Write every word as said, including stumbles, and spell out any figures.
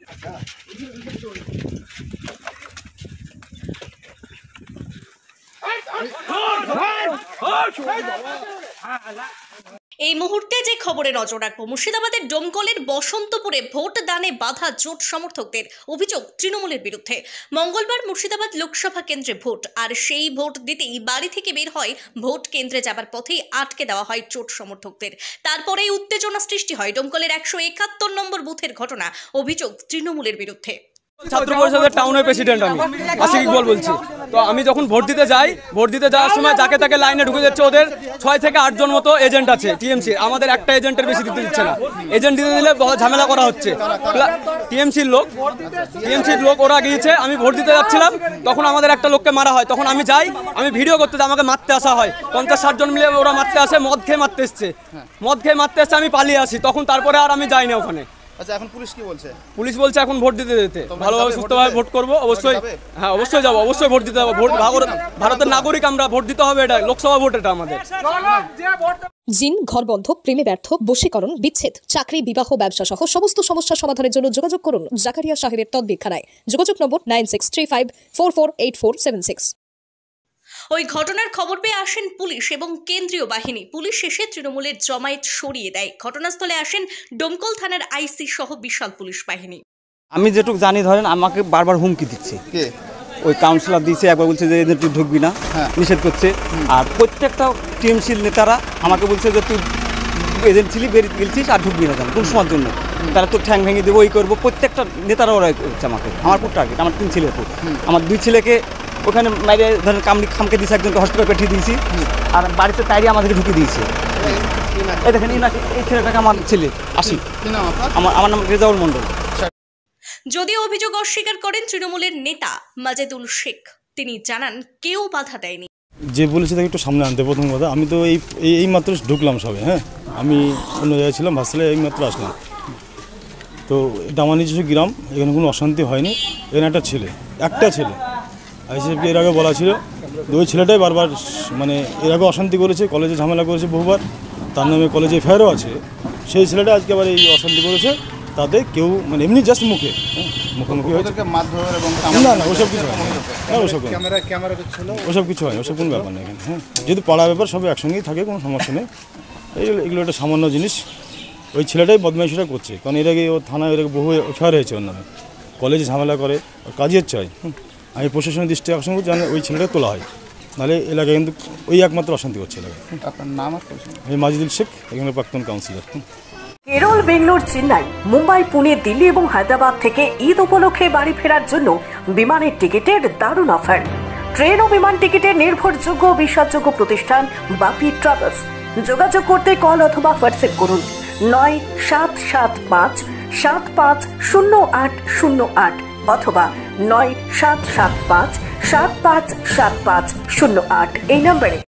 এই মুহূর্তে যে খবরে নজর রাখবো, মুর্শিদাবাদের ডোমকলের বসন্তপুরে ভোট দানে বাধা জোট সমর্থকদের। অভিযোগ তৃণমূলের বিরুদ্ধে। মঙ্গলবার মুর্শিদাবাদ লোকসভা কেন্দ্রে ভোট, আর সেই ভোট দিতেই বাড়ি থেকে বের হয় ভোট কেন্দ্রে যাবার পথেই আটকে দেওয়া হয় জোট সমর্থকদের। তারপরেই উত্তেজনা সৃষ্টি হয় ডোমকলের একশো একাত্তর নম্বর বুথের ঘটনা। অভিযোগ তৃণমূলের বিরুদ্ধে। ছাত্র পরিষদের টাউনের প্রেসিডেন্ট আমি আশিক ইকবাল বলছি। তো আমি যখন ভোট দিতে যাই, ভোট দিতে যাওয়ার সময় যাকে তাকে লাইনে ঢুকে যাচ্ছে। ওদের ছয় থেকে আট জন মতো এজেন্ট আছে টিএমসি। আমাদের একটা এজেন্টের বেশি দিতে দিচ্ছে না। এজেন্ট দিতে দিলে ঝামেলা করা হচ্ছে। টিএমসির লোক টিএমসির লোক ওরা গিয়েছে। আমি ভোট দিতে যাচ্ছিলাম, তখন আমাদের একটা লোককে মারা হয়। তখন আমি যাই, আমি ভিডিও করতে যাই, আমাকে মারতে আসা হয়। পঞ্চাশ ষাট জন মিলে ওরা মারতে আসে, মদ খেয়ে মারতে এসছে মদ খেয়ে মারতে এসছে আমি পালিয়ে আসি। তখন তারপরে আর আমি যাই না ওখানে। আচ্ছা, এখন পুলিশ কি বলছে? পুলিশ বলছে এখন ভোট দিতে দিতে ভালোভাবে সুস্থভাবে ভোট করবো। অবশ্যই, হ্যাঁ অবশ্যই যাবো, অবশ্যই ভোট দিতে হবে। ভোট ভারতের নাগরিক আমরা, ভোট দিতে হবে। এটা লোকসভা ভোট, এটা আমাদের। জিন, ঘরবন্ধ, প্রেমে ব্যর্থ, বশীকরণ, বিচ্ছেদ, চাকরি, বিবাহ, ব্যবসা সহ সমস্ত সমস্যা সমাধানের জন্য যোগাযোগ করুন জাকারিয়া সাহেবের তদবিরখানায়। যোগাযোগ নম্বর nine six three five four four eight four seven six. ওই ঘটনার খবর পেয়ে আসেন পুলিশ এবং কেন্দ্রীয় বাহিনী। পুলিশ এসে তৃণমূলের জমায়েত সরিয়ে দেয়। ঘটনাস্থলে আসেন ডোমকল থানার আইসি সহ বিশাল পুলিশ বাহিনী। আমি যেটুকু জানি, ধরেন আমাকে বারবার হুমকি দিচ্ছে। ওই কাউন্সিলর দিয়েছে, একবার বলছে যে এদের তুই ঢুকবি না, নিষেধ করছে। আর প্রত্যেকটা টিএমসির নেতারা আমাকে বলছে যে তুই এজেন্ট ছিলি, বেরিয়ে গেছিস, আর ঢুকবি না কেন কোন সময়ের জন্য, তারা তোর ঠ্যাং ভেঙে দেবো, ওই করবো। প্রত্যেকটা নেতারা ওরা করছে আমাকে। আমার পুট টার্গেট, আমার তিন ছেলের পুট। আমার দুই ছেলেকে ওখানে মাইরে ধরেন কামড়ি খামকে দিয়েছে, একজনকে হসপিটালে পাঠিয়ে দিয়েছি। আর বাড়িতে তাইরে আমাদেরকে ঢুকে দিয়েছে। এই দেখেন, এই ছেলেটাকে আমার ছেলে আসি, আমার আমার নাম রেজাউল মন্ডল। যদিও অভিযোগ অস্বীকার করেন তৃণমূলের নেতা মাজেদুল শেখ। তিনি জানান কেউ বাধা দেয়নি। যে বলেছে তাকে একটু সামনে আনতে। প্রথম কথা, আমি তো এই এই মাত্র ঢুকলাম সবে। হ্যাঁ, আমি অন্য জায়গায় ছিলাম, ভাসলে এই মাত্র আসলাম। তো এটা আমার নিজস্ব গ্রাম, এখানে কোনো অশান্তি হয়নি। এখানে একটা ছেলে, একটা ছেলে আইসিএফকে এর আগে বলা ছিল, ওই ছেলেটাই বারবার মানে এর আগে অশান্তি করেছে, কলেজে ঝামেলা করেছে বহুবার। তার নামে কলেজে এফআইআরও আছে। সেই ছেলেটা আজকে আবার এই অশান্তি করেছে। তাতে কেউ মানে এমনি জাস্ট মুখে মুখোমুখি হয়েছে। না না, ওসব কিছু হয় না, ওসব ওসব কিছু হয়, ওসব কোনো ব্যাপার নেই এখানে। হ্যাঁ, যেহেতু পাড়া ব্যাপার, সবাই একসঙ্গেই থাকে, কোনো সমস্যা নেই। এইগুলো এগুলো একটা সামান্য জিনিস। ওই ছেলেটাই বদমাইশিটা করছে, কারণ এর আগে ও থানায় এর আগে বহু এফআইআর হয়েছে ওর নামে। কলেজে ঝামেলা করে, কাজের চাই। আমি প্রশাসনের দৃষ্টি আকর্ষণ করছি, জানি ওই ছেলেটা তোলা হয়, নাহলে এলাকায় কিন্তু ওই একমাত্র অশান্তি করছে এলাকায়। আপনার নাম? আমি মাজেদুল শেখ, এখানে প্রাক্তন কাউন্সিলর। কেরল, বেঙ্গালোর, চেন্নাই, মুম্বাই, পুনে, দিল্লি এবং হায়দ্রাবাদ থেকে ঈদ উপলক্ষে বাড়ি ফেরার জন্য বিমানের টিকিটের দারুণ অফার। ট্রেন ও বিমান টিকিটের নির্ভরযোগ্য বিশ্বাসযোগ্য প্রতিষ্ঠান বাপি ট্রাভেলস। যোগাযোগ করতে কল অথবা হোয়াটসঅ্যাপ করুন নয় সাত সাত পাঁচ সাত পাঁচ শূন্য আট শূন্য আট অথবা নয় সাত সাত পাঁচ সাত পাঁচ সাত পাঁচ শূন্য আট এই নম্বরে।